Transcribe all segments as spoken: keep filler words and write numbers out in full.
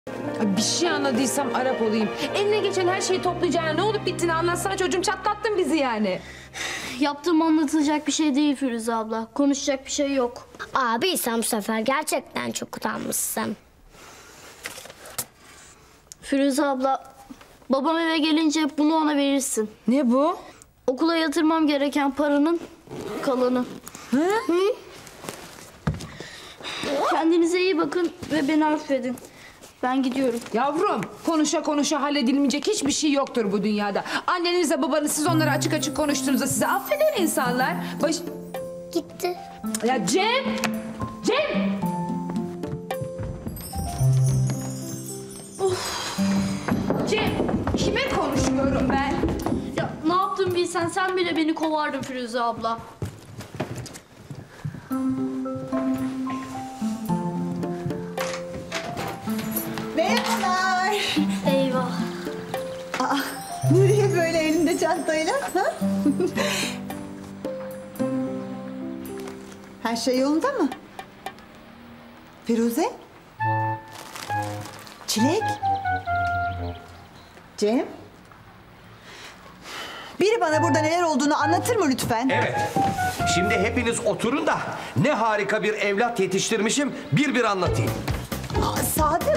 Bir şey anladıysam Arap olayım. Eline geçen her şeyi toplayacağına ne olup bittiğini anlatsana çocuğum, çatlattın bizi yani. Yaptığım anlatılacak bir şey değil Firuze abla. Konuşacak bir şey yok. Abi sen bu sefer gerçekten çok utanmışsın. Firuze abla, babam eve gelince bunu ona verirsin. Ne bu? Okula yatırmam gereken paranın kalanı. Hı? Hı? Kendinize iyi bakın ve beni affedin. Ben gidiyorum. Yavrum, konuşa konuşa halledilmeyecek hiçbir şey yoktur bu dünyada. Annenizle babanız, siz onları açık açık konuştuğunuzda size affeder insanlar. Baş... Gitti. Ya Cem! Cem! Of. Cem! Kime konuşuyorum ben? Ya ne yaptın bilsen, sen bile beni kovardın Firuze abla. Merhabalar. Eyvah. Aa, nereye böyle elinde çantayla? Ha? Her şey yolunda mı? Firuze? Çilek? Cem? Biri bana burada neler olduğunu anlatır mı lütfen? Evet. Şimdi hepiniz oturun da ne harika bir evlat yetiştirmişim bir bir anlatayım. Aa, Sadık.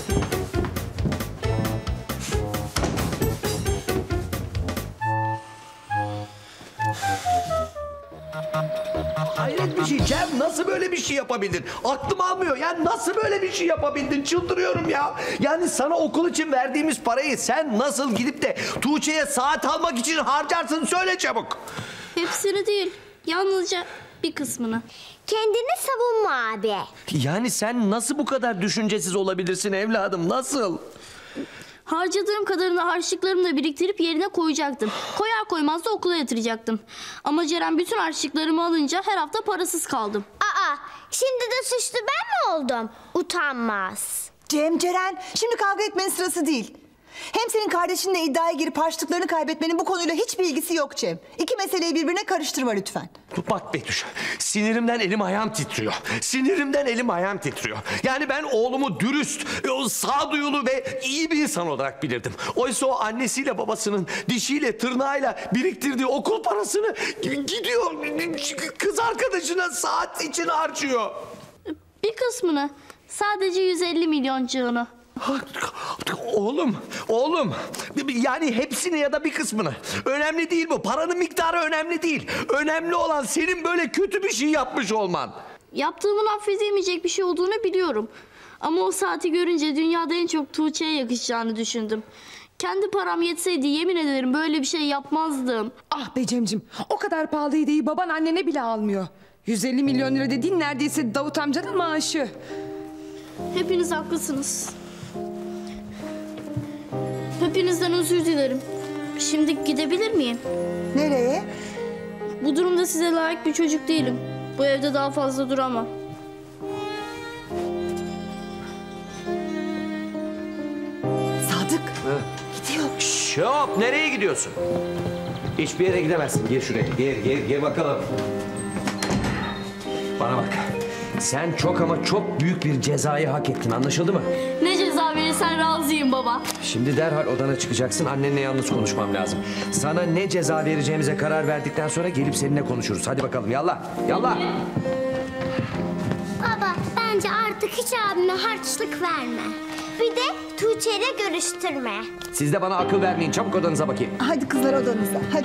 Hayret bir şey Cem, nasıl böyle bir şey yapabildin? Aklım almıyor ya, nasıl böyle bir şey yapabildin? Çıldırıyorum ya. Yani sana okul için verdiğimiz parayı sen nasıl gidip de Tuğçe'ye saat almak için harcarsın, söyle çabuk. Hepsini değil, yalnızca bir kısmını. Kendini savunma abi. Yani sen nasıl bu kadar düşüncesiz olabilirsin evladım, nasıl? Harcadığım kadarını harçlıklarımla biriktirip yerine koyacaktım. Koyar koymaz da okula yatıracaktım. Ama Ceren bütün harçlıklarımı alınca her hafta parasız kaldım. Aa, şimdi de suçlu ben mi oldum? Utanmaz. Cem, Ceren, şimdi kavga etmenin sırası değil. Hem senin kardeşinle iddiaya girip harçlıklarını kaybetmenin bu konuyla hiçbir ilgisi yok Cem. İki meseleyi birbirine karıştırma lütfen. Bak Betüş, sinirimden elim ayağım titriyor. Sinirimden elim ayağım titriyor. Yani ben oğlumu dürüst, sağduyulu ve iyi bir insan olarak bilirdim. Oysa o annesiyle babasının dişiyle tırnağıyla biriktirdiği okul parasını gidiyor kız arkadaşına saat için harcıyor. Bir kısmını, sadece yüz elli milyoncağını. Oğlum, oğlum. Yani hepsini ya da bir kısmını. Önemli değil bu. Paranın miktarı önemli değil. Önemli olan senin böyle kötü bir şey yapmış olman. Yaptığımın affedilmeyecek bir şey olduğunu biliyorum. Ama o saati görünce dünyada en çok Tuğçe'ye yakışacağını düşündüm. Kendi param yetseydi yemin ederim böyle bir şey yapmazdım. Ah be Cemcim, o kadar pahalı hediyeyi baban annene bile almıyor. yüz elli milyon lira dediğin neredeyse Davut amcanın maaşı. Hepiniz haklısınız. Hepinizden özür dilerim. Şimdi gidebilir miyim? Nereye? Bu durumda size layık bir çocuk değilim. Bu evde daha fazla duramam. Sadık. Hı? Gidiyor. Şop, nereye gidiyorsun? Hiçbir yere gidemezsin. Gir şuraya. Gir, gir, gir bakalım. Bana bak. Sen çok ama çok büyük bir cezayı hak ettin. Anlaşıldı mı? Ne ceza verirsen razıyım baba. Şimdi derhal odana çıkacaksın. Annenle yalnız konuşmam lazım. Sana ne ceza vereceğimize karar verdikten sonra gelip seninle konuşuruz. Hadi bakalım, yallah. Yallah. Baba, bence artık hiç abime harçlık verme. Bir de Tuğçe'yle görüştürme. Siz de bana akıl vermeyin. Çabuk odanıza bakayım. Hadi kızlar odanıza, hadi.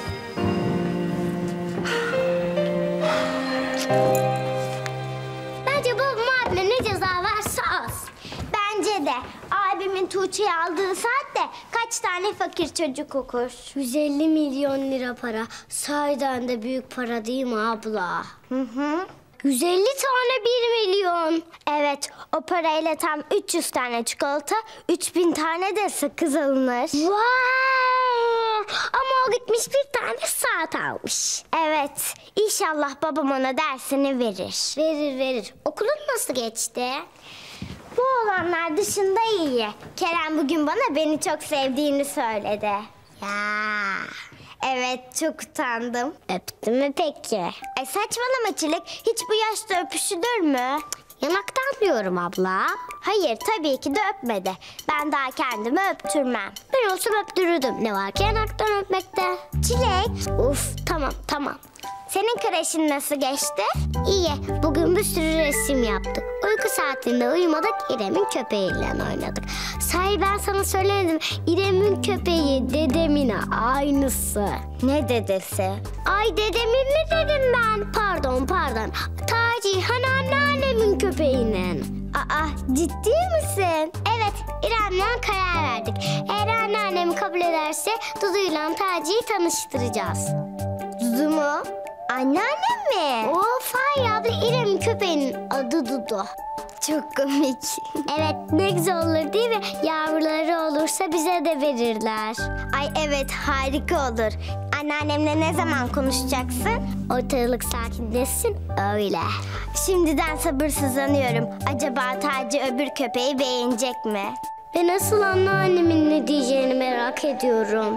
Bence babam abime ne ceza verse az. Bence de abimin Tuğçe'ye aldığı saatte kaç tane fakir çocuk okur? yüz elli milyon lira para. Sahiden de büyük para değil mi abla? Hı hı. yüz elli tane bir milyon. Evet, o parayla tam üç yüz tane çikolata, üç bin tane de sakız alınır. Vay! Ama o gitmiş bir tane saat almış. Evet, inşallah babam ona dersini verir. Verir verir. Okulun nasıl geçti? Bu olanlar dışında iyi. Kerem bugün bana beni çok sevdiğini söyledi. Ya. Evet, çok utandım. Öptü mü peki? E saçmalama Çilek. Hiç bu yaşta öpüşülür mü? Yanaktan diyorum abla. Hayır tabii ki de öpmedi. Ben daha kendimi öptürmem. Ben olsam öptürürdüm. Ne var ki yanaktan öpmekte? Çilek. Uf tamam tamam. Senin kreşin nasıl geçti? İyi. Bugün bir sürü resim yaptık. Uyku saatinde uyumadık. İrem'in köpeğiyle oynadık. Sahi ben sana söyledim. İrem'in köpeği dedemin aynısı. Ne dedesi? Ay dedemin mi dedim ben? Pardon pardon. Taci hani anneannemin köpeğinin. Aa ciddi misin? Evet İrem'le karar verdik. Eğer anneannemi kabul ederse Dudu'yla Taci'yi tanıştıracağız. Dudu mu? Anneannem mi? Of hayır abla İrem'in köpeğinin adı Dudu. Çok komik. Evet ne güzel olur değil mi? Yavruları olursa bize de verirler. Ay evet harika olur. Anneannemle ne zaman konuşacaksın? Ortalık sakinleşsin öyle. Şimdiden sabırsızlanıyorum. Acaba Taci öbür köpeği beğenecek mi? Ve nasıl anneannemin ne diyeceğini merak ediyorum.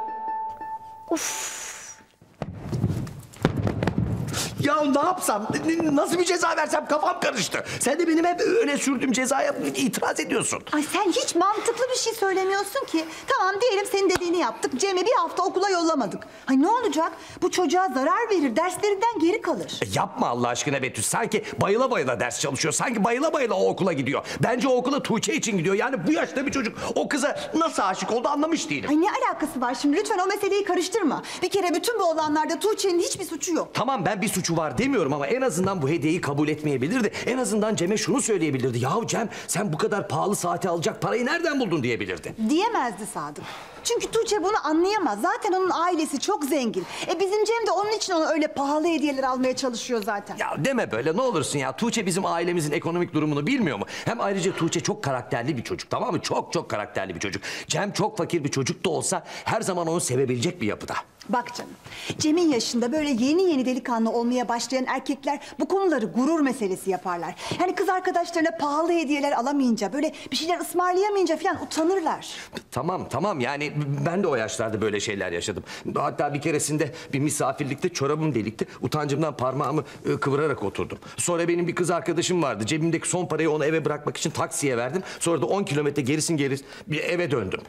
Uf. Ya ne yapsam, nasıl bir ceza versem kafam karıştı. Sen de benim hep öne sürdüğüm cezaya itiraz ediyorsun. Ay sen hiç mantıklı bir şey söylemiyorsun ki. Tamam diyelim senin dediğini yaptık. Cem'i bir hafta okula yollamadık. Ay ne olacak? Bu çocuğa zarar verir. Derslerinden geri kalır. E yapma Allah aşkına Betüs. Sanki bayıla bayıla ders çalışıyor. Sanki bayıla bayıla o okula gidiyor. Bence o okula Tuğçe için gidiyor. Yani bu yaşta bir çocuk o kıza nasıl aşık oldu anlamış değilim. Ay ne alakası var şimdi? Lütfen o meseleyi karıştırma. Bir kere bütün bu olanlarda Tuğçe'nin hiçbir suçu yok. Tamam ben bir suçu var demiyorum ama en azından bu hediyeyi kabul etmeyebilirdi. En azından Cem'e şunu söyleyebilirdi. Yahu Cem sen bu kadar pahalı saati alacak parayı nereden buldun diyebilirdi. Diyemezdi Sadık. Çünkü Tuğçe bunu anlayamaz. Zaten onun ailesi çok zengin. E bizim Cem de onun için ona öyle pahalı hediyeler almaya çalışıyor zaten. Ya deme böyle ne olursun ya. Tuğçe bizim ailemizin ekonomik durumunu bilmiyor mu? Hem ayrıca Tuğçe çok karakterli bir çocuk, tamam mı? Çok çok karakterli bir çocuk. Cem çok fakir bir çocuk da olsa her zaman onu sevebilecek bir yapıda. Bak canım, Cem'in yaşında böyle yeni yeni delikanlı olmaya başlayan erkekler bu konuları gurur meselesi yaparlar. Yani kız arkadaşlarına pahalı hediyeler alamayınca, böyle bir şeyler ısmarlayamayınca falan utanırlar. Tamam tamam yani ben de o yaşlarda böyle şeyler yaşadım. Hatta bir keresinde bir misafirlikte çorabım delikti. Utancımdan parmağımı e, kıvırarak oturdum. Sonra benim bir kız arkadaşım vardı. Cebimdeki son parayı onu eve bırakmak için taksiye verdim. Sonra da on kilometre gerisin geri bir eve döndüm.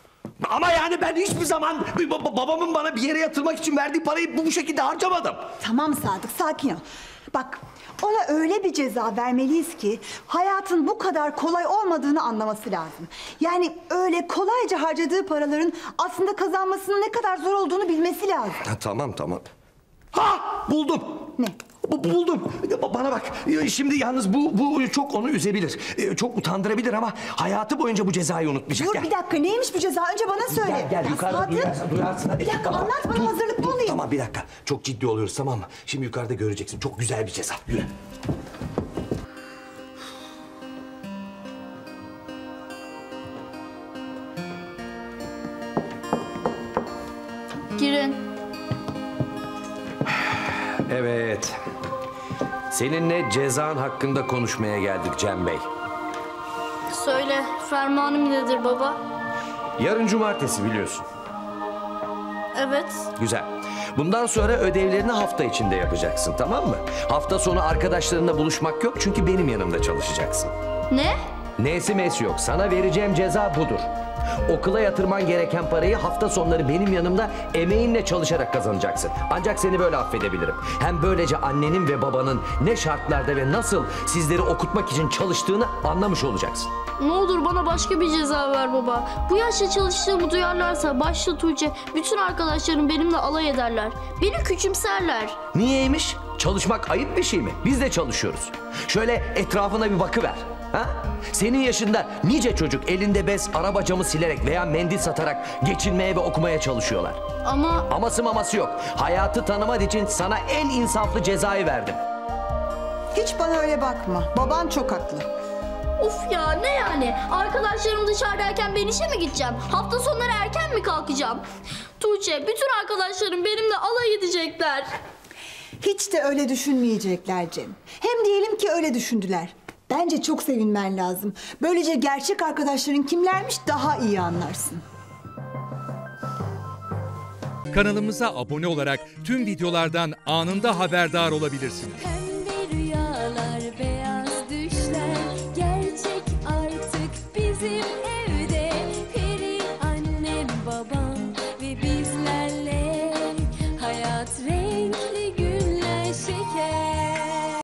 Ama yani ben hiçbir zaman babamın bana bir yere yatırmak için verdiği parayı bu şekilde harcamadım. Tamam Sadık, sakin ol. Bak, ona öyle bir ceza vermeliyiz ki hayatın bu kadar kolay olmadığını anlaması lazım. Yani öyle kolayca harcadığı paraların aslında kazanmasının ne kadar zor olduğunu bilmesi lazım. Ha, tamam tamam. Ha buldum. Ne? Bu- Buldum. Bana bak. Şimdi yalnız bu bu çok onu üzebilir. Çok utandırabilir ama hayatı boyunca bu cezayı unutmayacak. Dur Gel. bir dakika, neymiş bu ceza? Önce bana söyle. Gel gel Ya yukarıda Sadık, duyarsın, duyarsın. Hadi. Bir dakika Tamam. anlat bana, Dur, hazırlıklı dur. olayım. Tamam bir dakika. Çok ciddi oluyoruz tamam mı? Şimdi yukarıda göreceksin. Çok güzel bir ceza. Yürü. Girin. Evet. Seninle cezan hakkında konuşmaya geldik Cem Bey. Söyle, fermanım nedir baba? Yarın cumartesi biliyorsun. Evet. Güzel. Bundan sonra ödevlerini hafta içinde yapacaksın, tamam mı? Hafta sonu arkadaşlarınla buluşmak yok çünkü benim yanımda çalışacaksın. Ne? Nesi mesi yok. Sana vereceğim ceza budur. Okula yatırman gereken parayı hafta sonları benim yanımda emeğinle çalışarak kazanacaksın. Ancak seni böyle affedebilirim. Hem böylece annenin ve babanın ne şartlarda ve nasıl sizleri okutmak için çalıştığını anlamış olacaksın. Ne olur bana başka bir ceza ver baba. Bu yaşta çalıştığımı duyarlarsa başta Tuğçe, bütün arkadaşlarım benimle alay ederler. Beni küçümserler. Niyeymiş? Çalışmak ayıp bir şey mi? Biz de çalışıyoruz. Şöyle etrafına bir bakıver. Ha? Senin yaşında nice çocuk elinde bez, araba camı silerek veya mendil satarak geçinmeye ve okumaya çalışıyorlar. Ama Aması maması yok. Hayatı tanımak için sana en insaflı cezayı verdim. Hiç bana öyle bakma. Baban çok haklı. of ya ne yani? Arkadaşlarım dışarıdayken ben işe mi gideceğim? Hafta sonları erken mi kalkacağım? Tuğçe, bütün arkadaşlarım benimle alay edecekler. Hiç de öyle düşünmeyecekler Cem. Hem diyelim ki öyle düşündüler. Bence çok sevinmen lazım. Böylece gerçek arkadaşların kimlermiş daha iyi anlarsın. Kanalımıza abone olarak tüm videolardan anında haberdar olabilirsiniz.